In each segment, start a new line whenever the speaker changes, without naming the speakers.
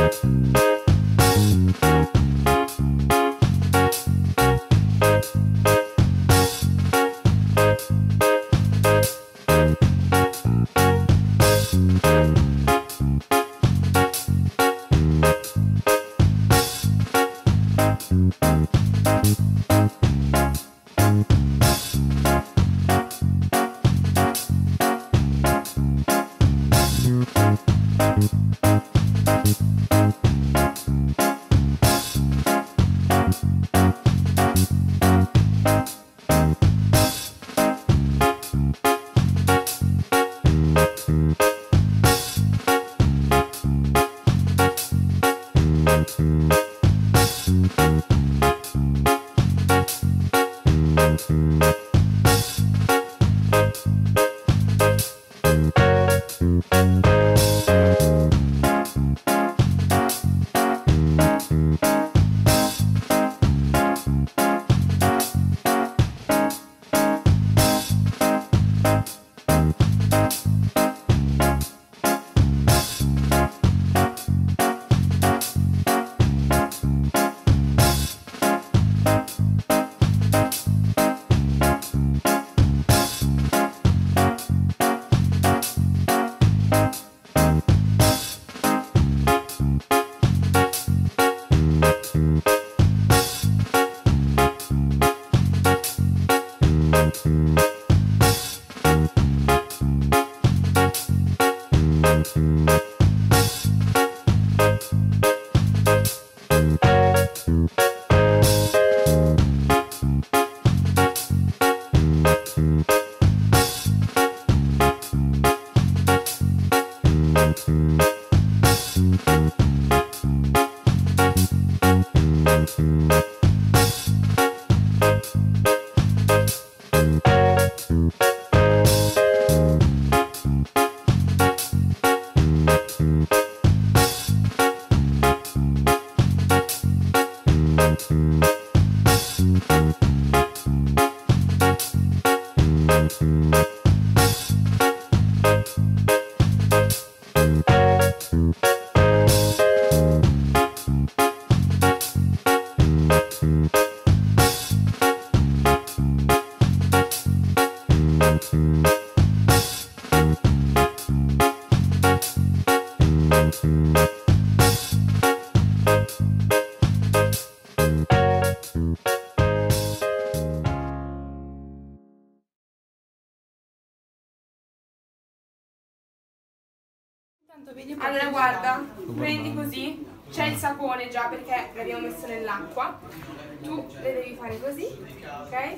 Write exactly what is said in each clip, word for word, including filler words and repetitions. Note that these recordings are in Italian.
Allora guarda, prendi così, c'è il sapone già perché l'abbiamo messo nell'acqua. Tu le devi fare così, ok?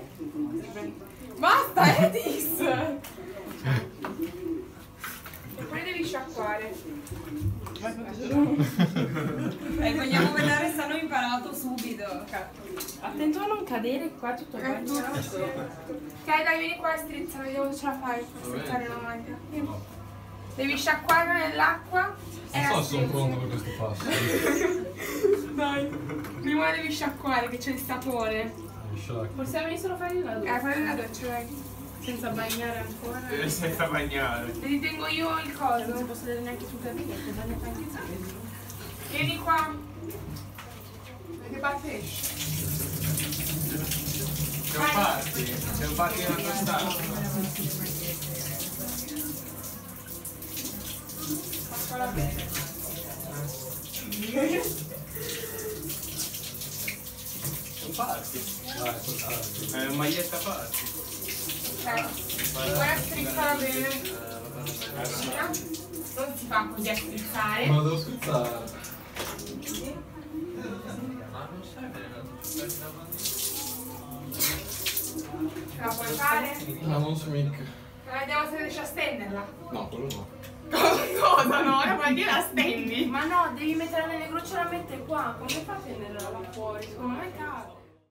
Basta, Edis! E poi devi sciacquare.
E vogliamo vedere se hanno imparato subito.
Attento a non cadere qua tutto il bagnato. Ok, dai, vieni qua e strizza, vediamo se ce la fai per strizzare la maglia. Vieni. Devi sciacquare nell'acqua e
non so se sono pronto per questo passo.
Dai, prima devi sciacquare che c'è il sapone. Forse devi solo fare la doccia. Eh, fare la doccia, dai. Senza bagnare ancora.
Eh, senza bagnare.
Ti ritengo io il coso. Non si posso vedere neanche sul capelletto, bagnata anche te. Vieni qua. Che parte esce?
Siamo parti, siamo parti in un'altra stanza.
Facciala bene.
Sono parti. Dai, sono parti. È una maglietta parti.
Ok. Guarda, strizzala bene. Non si fa così a strizzare.
Ma lo devo strizzare.
Ce la puoi fare?
No, non so mica.
Vediamo se riesci a stenderla.
No, quello no.
Cosa no? Ora vuoi dire la stendi? Ma no, devi metterla nelle grucce e la mette qua. Come fa a tenderla là fuori? Secondo